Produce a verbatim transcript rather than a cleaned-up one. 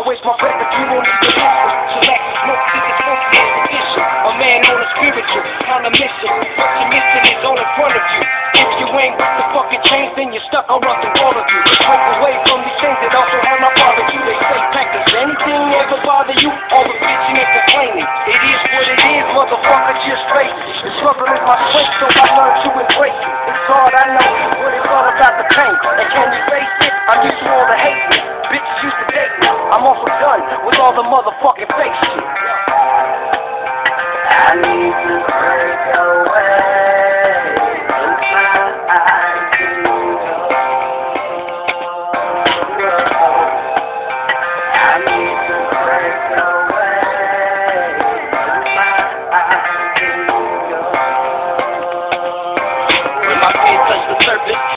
waste my breath if you won't even listen. Select the smoke, see the smoke, is the issue. A man on a spiritual, on a mission. What you're missing is all in front of you. If you ain't got the fucking change, then you're stuck. I'll run through all of you. Break away from these things that also have my father you. They say, Pac, does anything ever bother you? All the bitching and complaining. It is what it is, motherfucker, just face. The struggle is my strength, so I learn